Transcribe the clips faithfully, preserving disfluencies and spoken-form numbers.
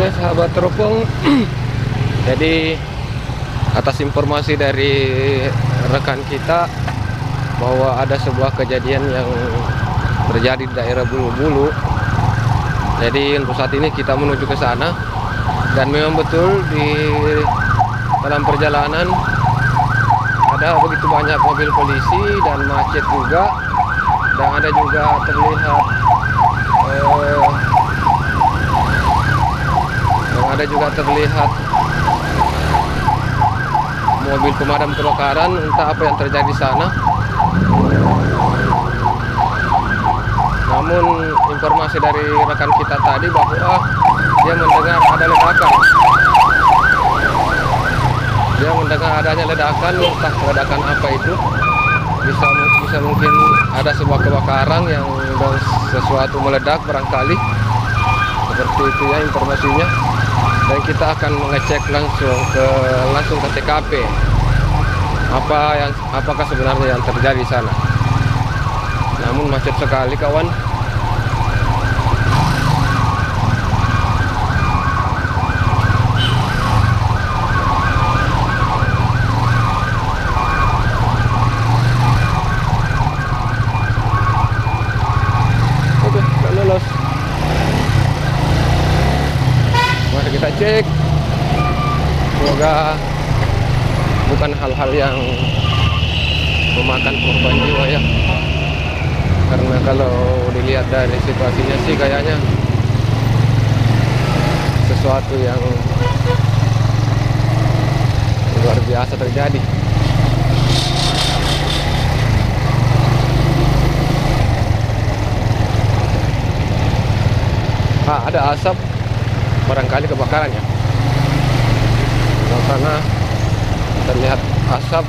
Oke sahabat teropong, jadi atas informasi dari rekan kita bahwa ada sebuah kejadian yang terjadi di daerah Bulu-Bulu. Jadi untuk saat ini kita menuju ke sana, dan memang betul di dalam perjalanan ada begitu banyak mobil polisi dan macet juga, dan ada juga terlihat eh, dan ada juga terlihat mobil pemadam kebakaran. Entah apa yang terjadi di sana. Namun informasi dari rekan kita tadi bahwa dia mendengar ada ledakan. Dia mendengar adanya ledakan, entah ledakan apa itu. Bisa bisa mungkin ada sebuah kebakaran yang dan sesuatu meledak barangkali. Seperti itu ya informasinya. Dan kita akan mengecek langsung ke langsung ke T K P. Apa yang apakah sebenarnya yang terjadi di sana. Namun macet sekali kawan. Oke, tak lolos. Mari kita cek. Semoga bukan hal-hal yang memakan korban jiwa ya. Karena kalau dilihat dari situasinya sih kayaknya sesuatu yang luar biasa terjadi. Ah, ada asap, barangkali kebakaran ya. Karena terlihat asap,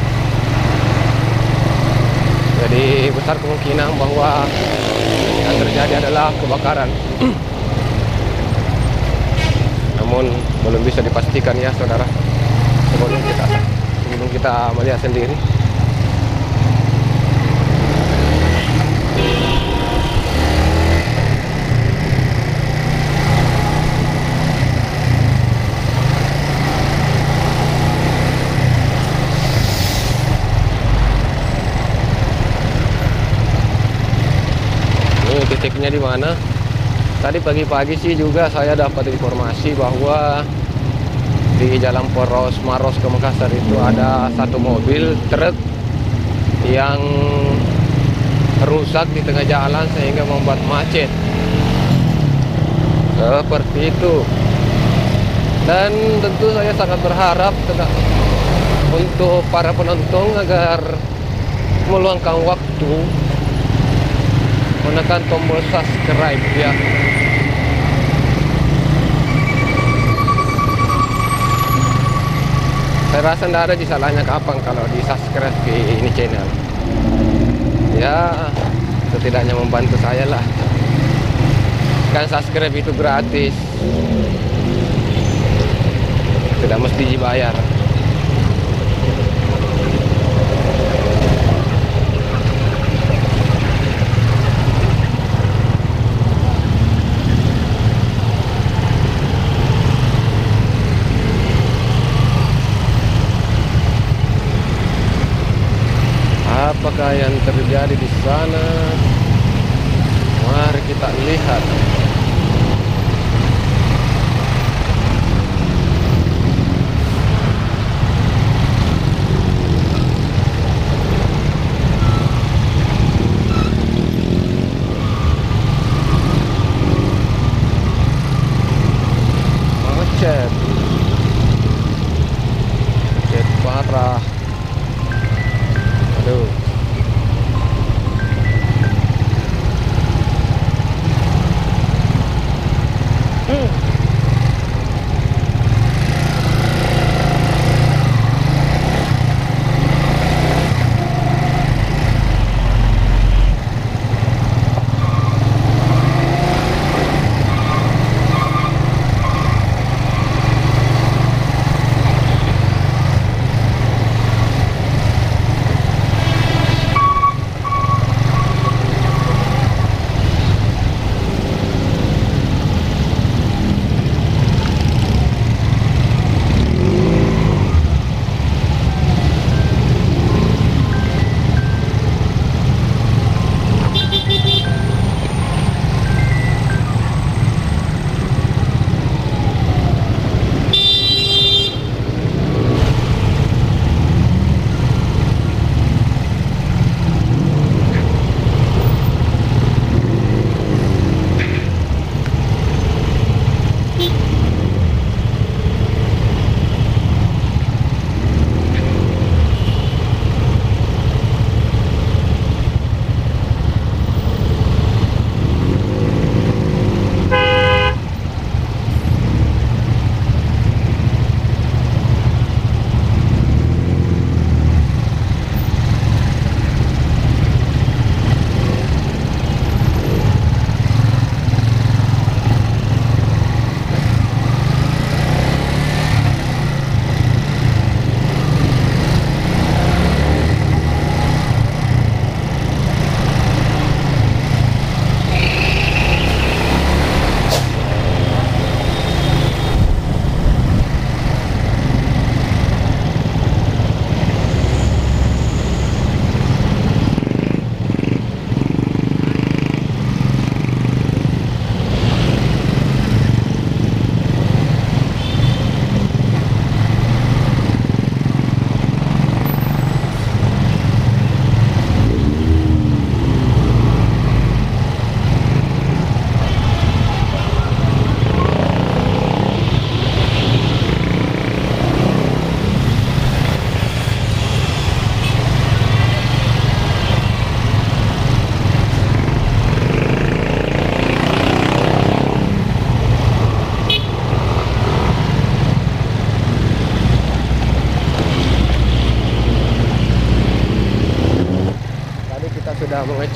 jadi besar kemungkinan bahwa yang terjadi adalah kebakaran. Namun belum bisa dipastikan ya saudara, sebelum kita sebelum kita melihat sendiri. Titiknya di mana? Tadi pagi-pagi sih juga saya dapat informasi bahwa di Jalan Poros Maros ke Makassar itu ada satu mobil truk yang rusak di tengah jalan sehingga membuat macet. Seperti itu. Dan tentu saya sangat berharap untuk para penonton agar meluangkan waktu menekan tombol subscribe ya. Saya rasa tidak ada salahnya kapan kalau di subscribe ke ini channel. Ya setidaknya membantu saya lah. Kan subscribe itu gratis, tidak mesti dibayar. Apakah yang terjadi di sana? Mari kita lihat. Macet. Macet parah. Aduh.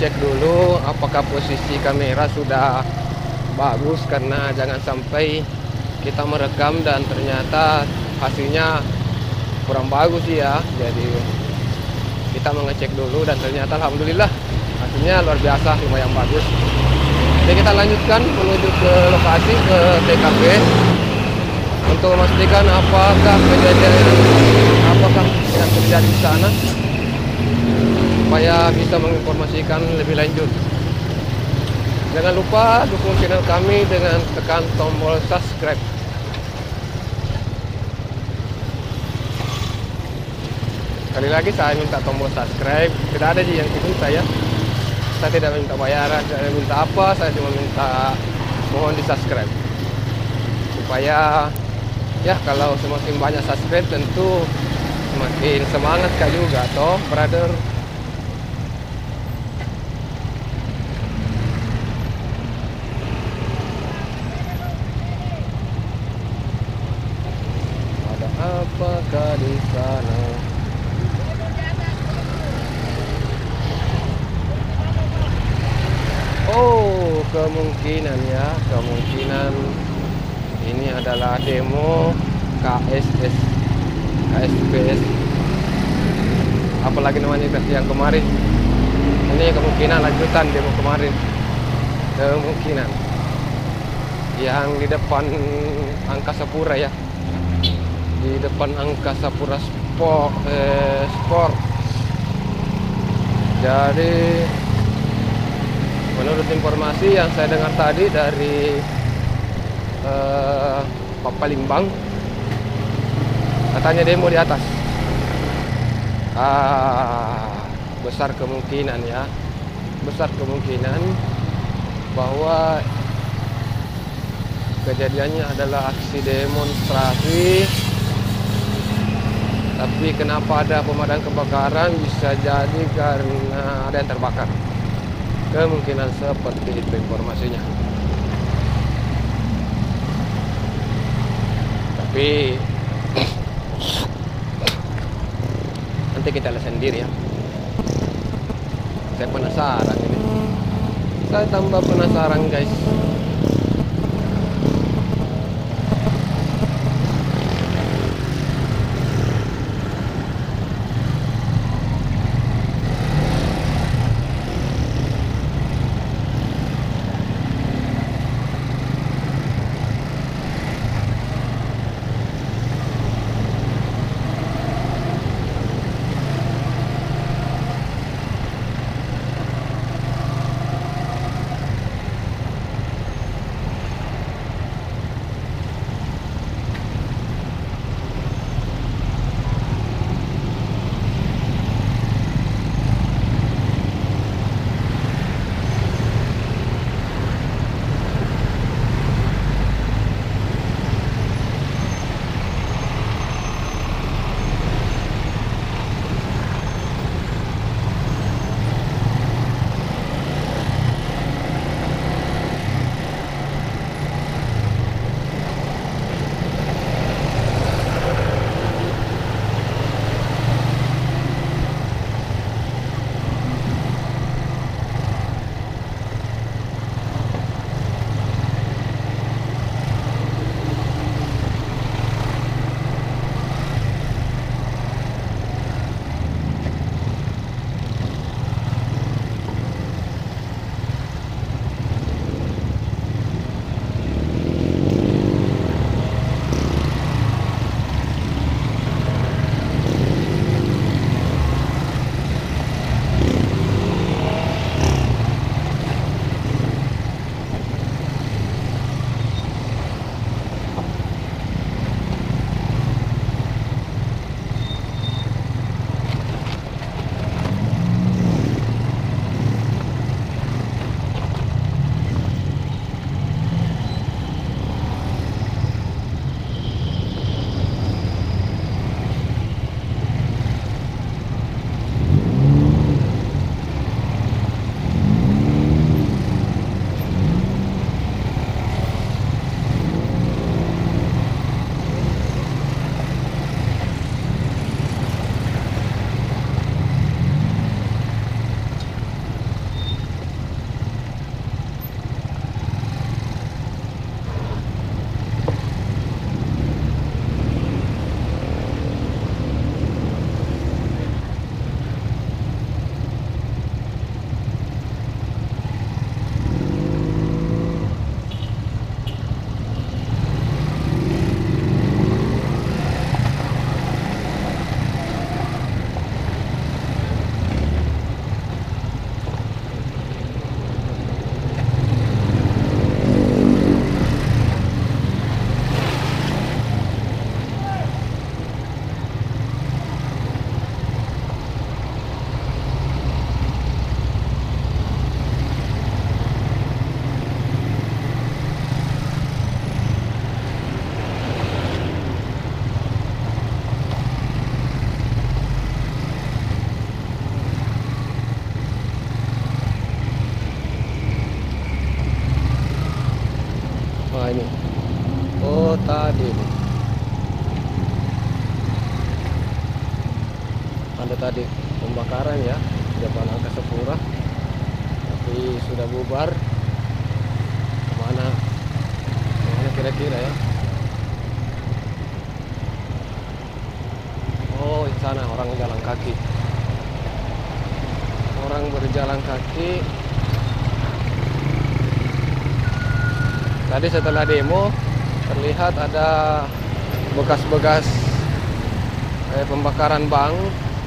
cek dulu apakah posisi kamera sudah bagus, karena jangan sampai kita merekam dan ternyata hasilnya kurang bagus ya. Jadi kita mengecek dulu dan ternyata alhamdulillah hasilnya luar biasa, lumayan bagus. Jadi kita lanjutkan menuju ke lokasi, ke T K P untuk memastikan apakah kejadian apakah yang terjadi di sana, supaya bisa menginformasikan lebih lanjut. Jangan lupa dukung channel kami dengan tekan tombol subscribe. Sekali lagi saya minta tombol subscribe. Tidak ada yang diminta ya. Saya tidak minta bayaran, saya minta apa, saya cuma minta mohon di subscribe. Supaya ya kalau semakin banyak subscribe tentu semakin semangat kak juga toh brother. Ada apakah di sana? Oh, kemungkinan ya, kemungkinan ini adalah demo K S S, K S B S, apalagi namanya yang kemarin. Ini kemungkinan lanjutan demo kemarin, kemungkinan yang di depan Angkasa Pura ya, di depan Angkasa Pura Sport, eh, Sport. Jadi menurut informasi yang saya dengar tadi dari uh, Papalimbang, katanya demo di atas. Ah, besar kemungkinan ya, besar kemungkinan bahwa kejadiannya adalah aksi demonstrasi. Tapi kenapa ada pemadam kebakaran? Bisa jadi karena ada yang terbakar. Kemungkinan seperti itu informasinya. Tapi nanti kita lihat sendiri ya. Saya penasaran ini. Saya tambah penasaran guys. Nah ini. Oh tadi nih. Ada tadi pembakaran ya di depan Angkasa Pura, tapi sudah bubar. Kemana? Kemana kira-kira ya? Oh di sana orang jalan kaki. Orang berjalan kaki. Tadi setelah demo terlihat ada bekas-bekas eh, pembakaran bank,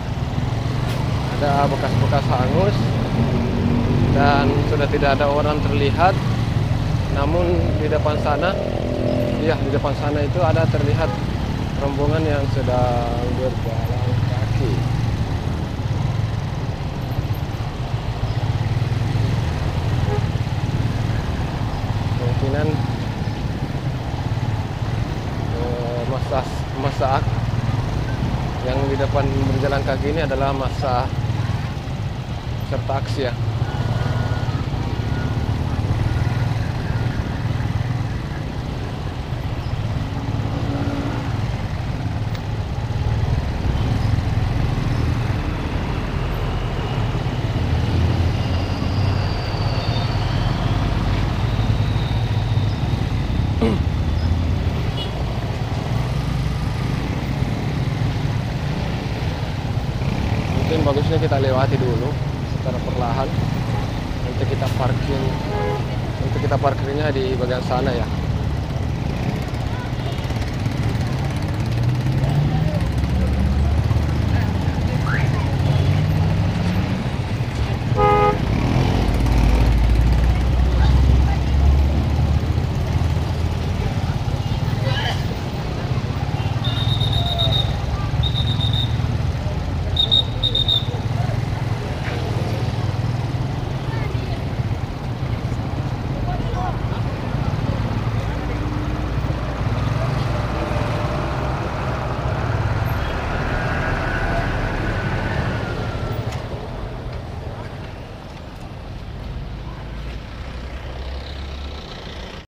ada bekas-bekas hangus, dan sudah tidak ada orang terlihat. Namun di depan sana, ya di depan sana itu ada terlihat rombongan yang sedang berjalan kaki. Kemungkinan eh, masa masa yang di depan berjalan kaki ini adalah masa serta aksi ya. Mungkin bagusnya kita lewati dulu secara perlahan. Nanti kita parkir, nanti kita parkirnya di bagian sana ya.